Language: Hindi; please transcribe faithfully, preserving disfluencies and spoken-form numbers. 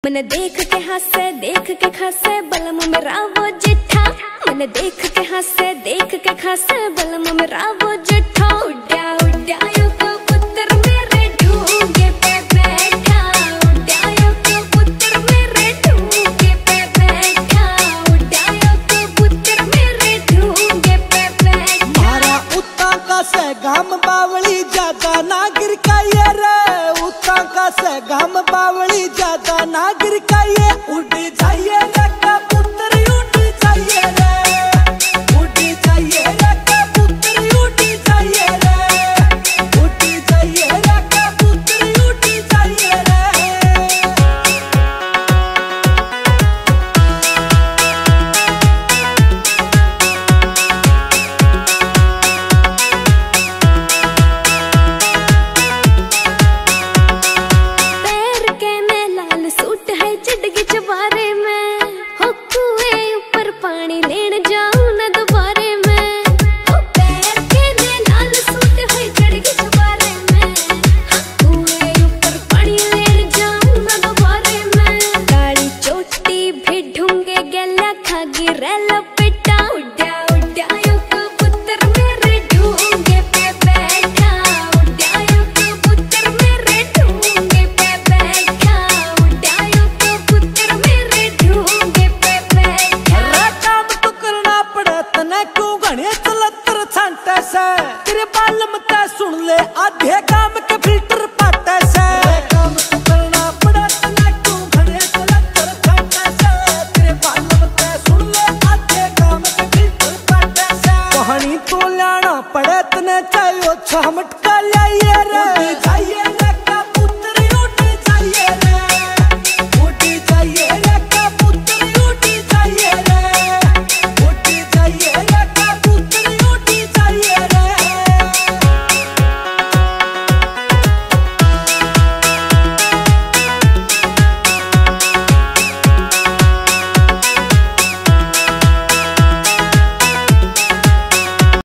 मैंने देख के हंसे देख के खासे बलम मेरा वो जिठा। मैंने देख के हंसे देख के खासे बलम मेरा वो जिठा। उड्या उड्या यो कबूतर मेरे ढूंगे पे बैठा। उड्या यो कबूतर मेरे ढूंगे पे बैठा। उड्या यो कबूतर मेरे ढूंगे पे बैठा। मारा उत्ता का से गाम बावली ज्यादा ना गिर का ये रे। उत्ता का से गाम बावली ज्यादा ना गिर का ये उड़ जाइए।